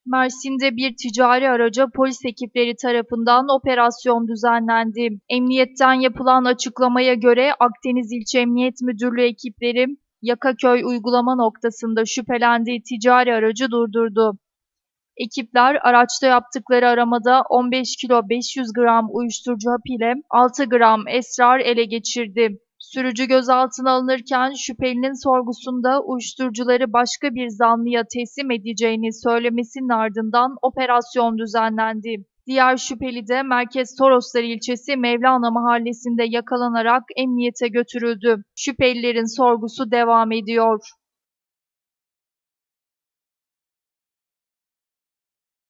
Mersin'de bir ticari araca polis ekipleri tarafından operasyon düzenlendi. Emniyetten yapılan açıklamaya göre Akdeniz İlçe Emniyet Müdürlüğü ekipleri Yakaköy uygulama noktasında şüphelendiği ticari aracı durdurdu. Ekipler araçta yaptıkları aramada 15 kilo 500 gram uyuşturucu hap ile 6 gram esrar ele geçirdi. Sürücü gözaltına alınırken şüphelinin sorgusunda uyuşturucuları başka bir zanlıya teslim edeceğini söylemesinin ardından operasyon düzenlendi. Diğer şüpheli de Merkez Toroslar ilçesi Mevlana mahallesinde yakalanarak emniyete götürüldü. Şüphelilerin sorgusu devam ediyor.